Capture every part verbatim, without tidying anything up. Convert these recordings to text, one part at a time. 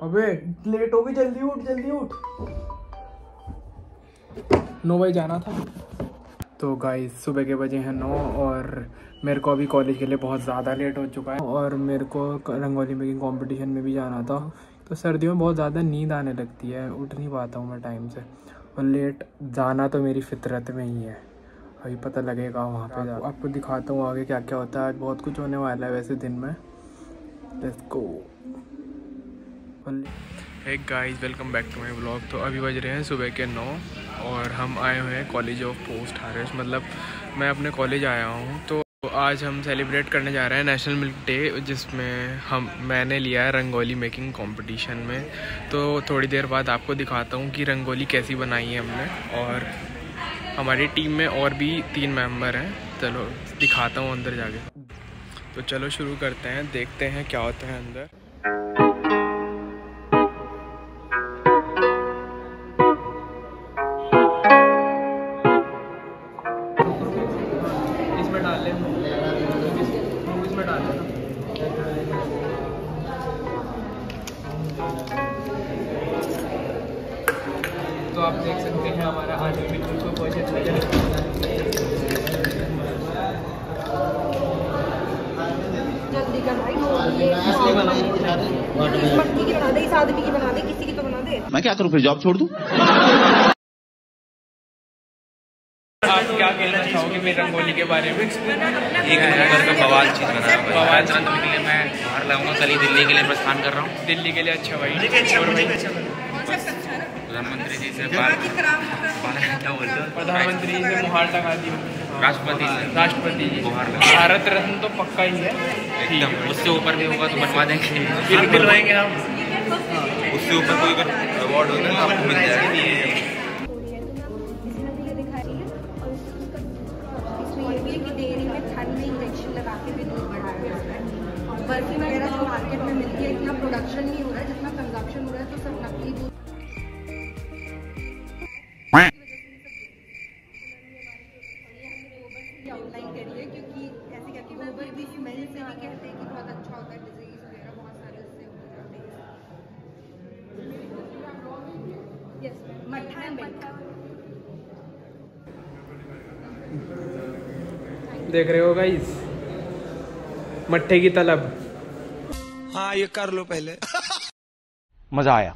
अबे लेट हो गई, जल्दी उठ जल्दी उठ। नौ बजे जाना था। तो गाइस सुबह के बजे हैं नौ और मेरे को अभी कॉलेज के लिए बहुत ज़्यादा लेट हो चुका है और मेरे को रंगोली मेकिंग कंपटीशन में भी जाना था। तो सर्दियों में बहुत ज़्यादा नींद आने लगती है, उठ नहीं पाता हूँ मैं टाइम से, और लेट जाना तो मेरी फितरत में ही है। अभी पता लगेगा वहाँ पे जा, आपको दिखाता हूँ आगे क्या क्या होता है। आज बहुत कुछ होने वाला है वैसे दिन में। Let's go. Hey guys, welcome back to my vlog. तो अभी बज रहे हैं सुबह के नौ और हम आए हुए हैं कॉलेज ऑफ पोस्ट हार्वेस्ट, मतलब मैं अपने कॉलेज आया हूँ। तो आज हम सेलिब्रेट करने जा रहे हैं नेशनल मिल्क डे, जिसमें हम मैंने लिया है रंगोली मेकिंग कंपटीशन में। तो थोड़ी देर बाद आपको दिखाता हूँ कि रंगोली कैसी बनाई है हमने, और हमारी टीम में और भी तीन मेंबर हैं। चलो दिखाता हूँ अंदर जाके। तो चलो शुरू करते हैं, देखते हैं क्या होता है अंदर। इसमें डाल लें, इसमें डाल लें। तो आप देख सकते हैं हमारा आलू बिल्कुल को पोषण मिल जल्दी कर भाई, इसलिए बना इस मट्टी की बना दे, इस आदमी की बना दे, किसी की तो बना दे। मैं क्या करूं फिर, जॉब छोड़ दूं? आप क्या कहना चाहोगे मेरी रंगोली के बारे में? एक नंबर का बवाल चीज़ बना रहा हूँ। बवाल चंद के लिए मैं बाहर लाऊंगा, कल ही दिल्ली के लिए प्रस्थान कर रहा हूँ। दिल्ली के लिए? अच्छा भाई। प्रधानमंत्री जी से बात प्रधानमंत्री जी से मुहार लगा दी, राष्ट्रपति से राष्ट्रपति जी, मुहार भारत रत्न तो पक्का ही है। एकदम, उससे ऊपर भी होगा तो बनवा देंगे, फिर दिलवाएंगे हम। उससे ऊपर कोई अगर अवार्ड होगा तो आपको मिल जाएगा। डेयरी में ठंड में इंजेक्शन लगा के भी दूध बढ़ा रहे हैं, और बर्फी वगैरह जो मार्केट में मिलती है इतना प्रोडक्शन नहीं हो रहा है जितना कंजप्शन हो रहा है, तो सब नकली दूध ऑनलाइन करिए, क्योंकि ऐसे कहते हैं गोबर की स्मेल से भी कहते हैं कि बहुत अच्छा होता है, डिजीज वगैरह बहुत सारे उससे होते हैं। मट्ठा एंड मट्ठा देख रहे हो गाइस, मट्ठे की तलब। हाँ ये कर लो पहले। मजा आया।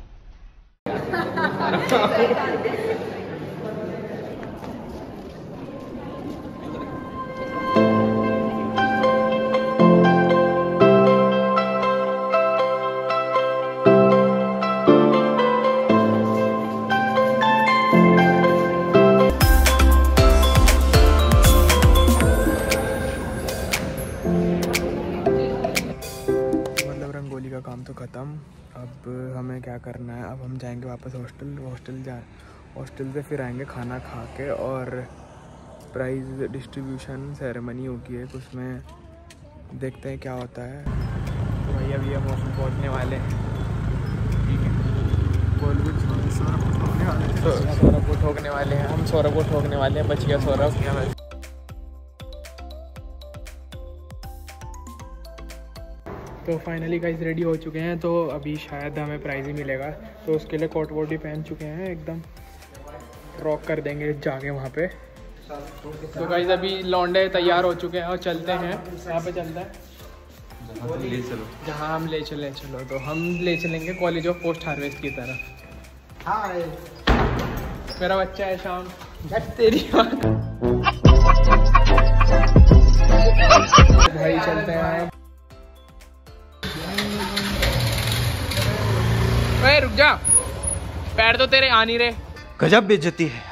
रंगोली का काम तो ख़त्म। अब हमें क्या करना है, अब हम जाएंगे वापस हॉस्टल। हॉस्टल जा हॉस्टल से फिर आएंगे खाना खा के, और प्राइज़ डिस्ट्रीब्यूशन सेरेमनी होगी एक, उसमें देखते हैं क्या होता है। तो भाई अभी हम हॉस्टल पहुँचने वाले हैं। ठीक है, बोल कुछ सौरभ को ठोकने वाले हैं। सौरभ को ठोकने वाले हैं हम सौरभ को ठोकने वाले हैं। बच गया सौरभ। तो फाइनली गाइस रेडी हो चुके हैं, तो अभी शायद हमें प्राइज़ ही मिलेगा, तो उसके लिए कोट वोट भी पहन चुके हैं, एकदम रॉक कर देंगे जाके वहाँ पे। तो गाइस अभी लौंडे तैयार हो चुके हैं और चलते हैं। यहाँ पे चलता है ले चलो, जहाँ हम ले चले। चलो तो हम ले चलेंगे कॉलेज ऑफ पोस्ट हार्वेस्ट की तरफ। हाय, मेरा बच्चा है शाम। तेरी भाई चलते हैं। ओए रुक जा, पैर तो तेरे आ नहीं रहे। गजब बेइज्जती है।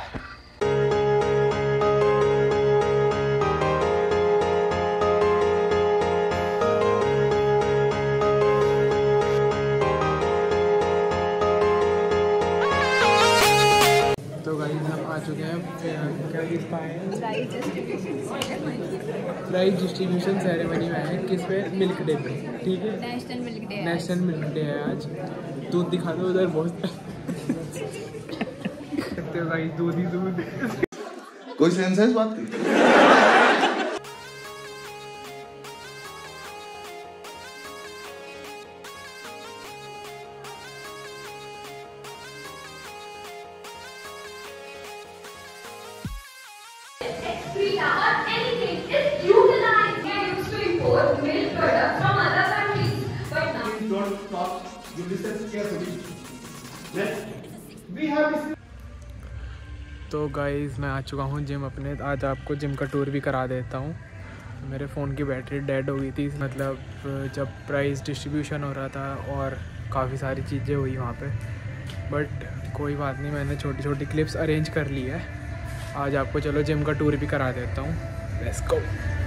तो गाइस हम आ चुके हैं, क्या किसका है, प्राइज डिस्ट्रीब्यूशन सेरेमनी में है। किस पे? मिल्क डे पे। ठीक है, national milk day national milk day है आज। दूध दिखा दो उधर, बहुत करते हो गाइस, दूध ही दूध। कोई सेंस है इस बात की? import milk products from other countries. But now Please don't stop. You listen carefully. Next, we have this. तो गाइस मैं आ चुका हूँ जिम अपने। आज आपको जिम का टूर भी करा देता हूँ। मेरे फ़ोन की बैटरी डेड हो गई थी, मतलब जब प्राइस डिस्ट्रीब्यूशन हो रहा था और काफ़ी सारी चीज़ें हुई वहाँ पे, बट कोई बात नहीं, मैंने छोटी छोटी क्लिप्स अरेंज कर ली है। आज आपको चलो जिम का टूर भी करा देता हूँ। Let's go.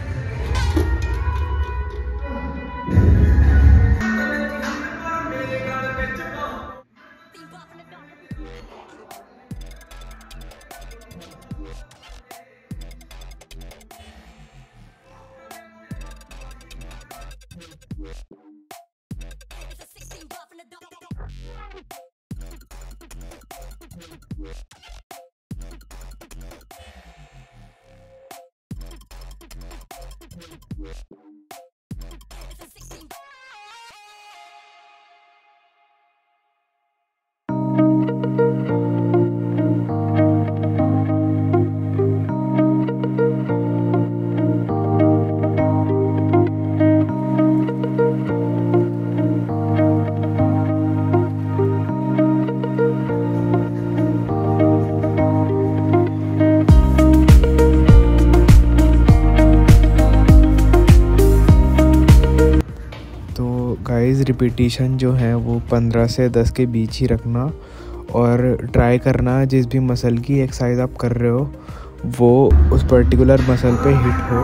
गाइस रिपीटिशन जो है वो पंद्रह से दस के बीच ही रखना और ट्राई करना जिस भी मसल की एक्सरसाइज आप कर रहे हो वो उस पर्टिकुलर मसल पे हिट हो।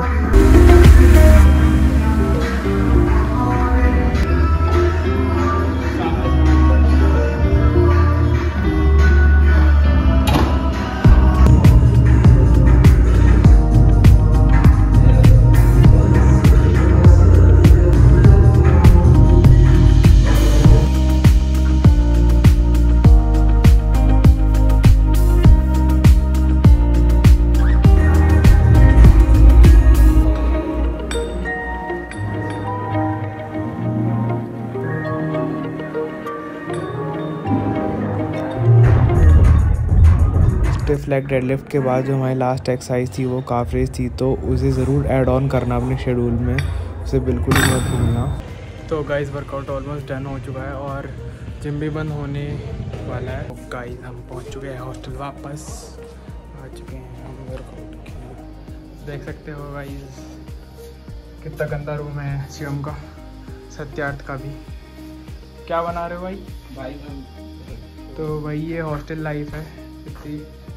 स्टिफ लेग डेडलिफ्ट के बाद जो हमारी लास्ट एक्सरसाइज थी वो काफ रेज थी, तो उसे ज़रूर ऐड ऑन करना अपने शेड्यूल में, उसे बिल्कुल ही मत भूलना। तो गाइस वर्कआउट ऑलमोस्ट डन हो चुका है और जिम भी बंद होने वाला है। तो गाइस हम पहुंच चुके हैं हॉस्टल, वापस आ चुके हैं हम वर्कआउट के लिए। देख सकते हो गाइस कितना गंदा रूम है शिवम का, सत्यार्थ का भी। क्या बना रहे हो भाई? भाई तो भाई ये हॉस्टल लाइफ है इतनी।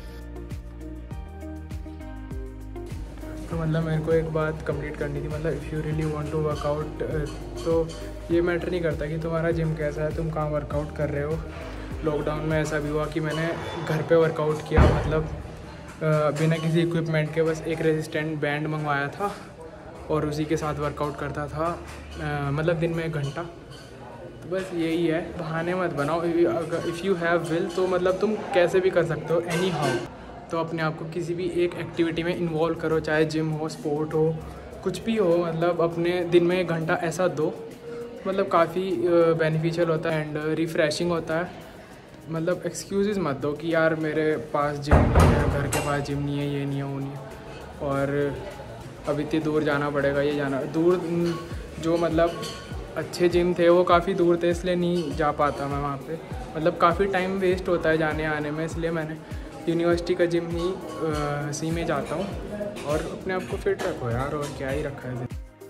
तो मतलब मेरे को एक बात कंप्लीट करनी थी, मतलब if you really want to workout तो ये मैटर नहीं करता कि तुम्हारा जिम कैसा है, तुम कहाँ वर्कआउट कर रहे हो। लॉकडाउन में ऐसा भी हुआ कि मैंने घर पे वर्कआउट किया, मतलब बिना किसी इक्विपमेंट के, बस एक रेजिस्टेंट बैंड मंगवाया था और उसी के साथ वर्कआउट करता था, आ, मतलब दिन में एक घंटा। तो बस यही है, बहाने मत बनाओ। इफ़ यू हैव विल तो मतलब तुम कैसे भी कर सकते हो, एनी हाउ। तो अपने आप को किसी भी एक एक्टिविटी में इन्वॉल्व करो, चाहे जिम हो, स्पोर्ट हो, कुछ भी हो, मतलब अपने दिन में एक घंटा ऐसा दो, मतलब काफ़ी बेनिफिशियल होता है एंड रिफ़्रेशिंग होता है। मतलब एक्सक्यूज़ मत दो कि यार मेरे पास जिम नहीं है, घर के पास जिम नहीं है, ये नहीं है, वो नहीं है, और अब इतनी दूर जाना पड़ेगा, ये जाना दूर। जो मतलब अच्छे जिम थे वो काफ़ी दूर थे, इसलिए नहीं जा पाता मैं वहाँ पे, मतलब काफ़ी टाइम वेस्ट होता है जाने आने में, इसलिए मैंने यूनिवर्सिटी का जिम ही सी में जाता हूँ। और अपने आप को फिट रखो यार, और क्या ही रखा है।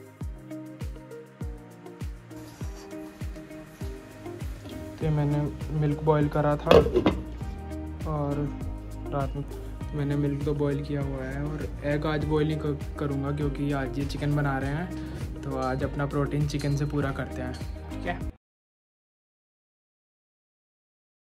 तो मैंने मिल्क बॉईल करा था और रात में मैंने मिल्क तो बॉईल किया हुआ है, और एग आज बॉईल नहीं करूँगा क्योंकि आज ये चिकन बना रहे हैं, तो आज अपना प्रोटीन चिकन से पूरा करते हैं, ठीक है।